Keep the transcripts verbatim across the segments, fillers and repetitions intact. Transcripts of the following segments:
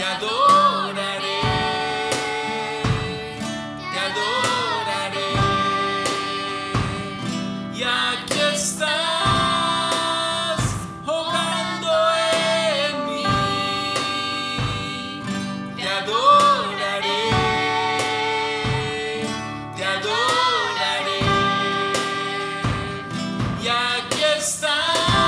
adoraré, te adoraré. Y aquí estás obrando en mí, te adoraré, te adoraré. Y aquí estás.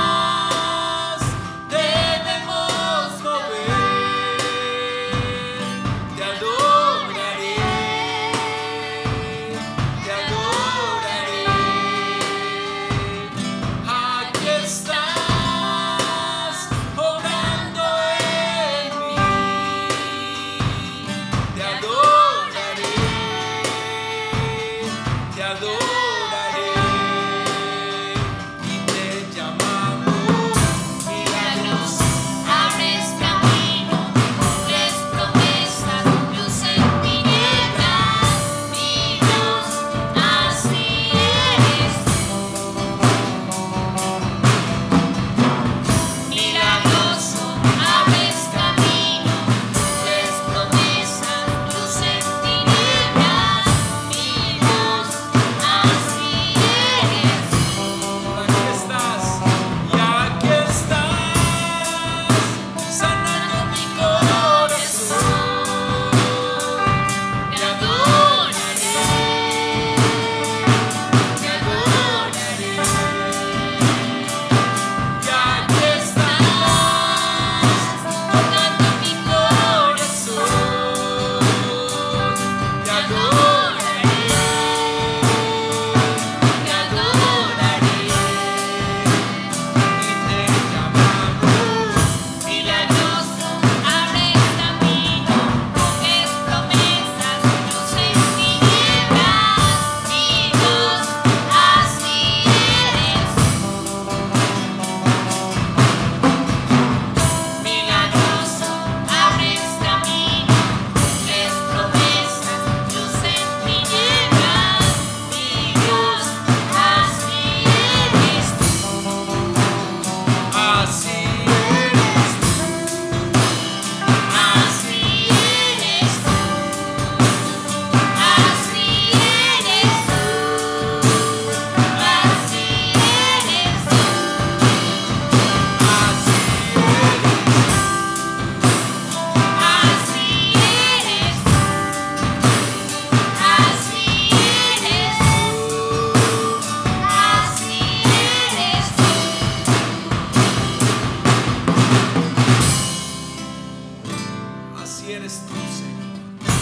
Así eres tú, Señor.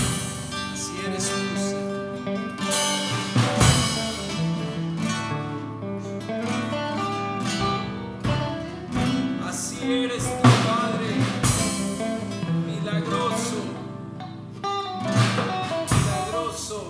Así eres tú, Señor. Así eres tú, Padre. Milagroso. Milagroso.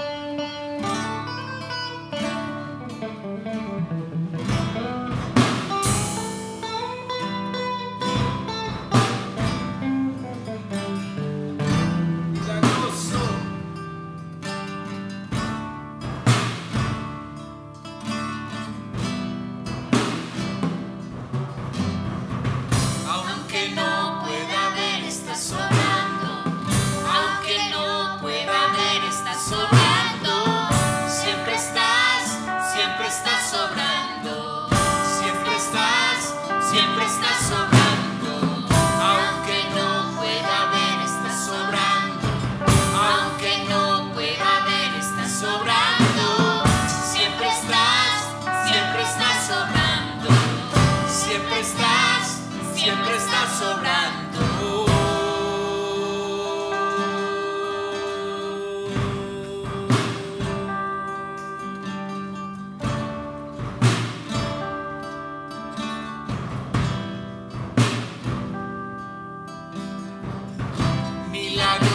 Aunque no pueda ver, estás sobrando. Aunque no pueda ver, estás sobrando. Siempre estás, siempre estás sobrando. Siempre estás, siempre estás sobrando. Aunque no pueda ver, estás sobrando. Aunque no pueda ver, estás sobrando. Siempre estás, siempre estás sobrando. Siempre estás. Siempre está sobrando. Milagro.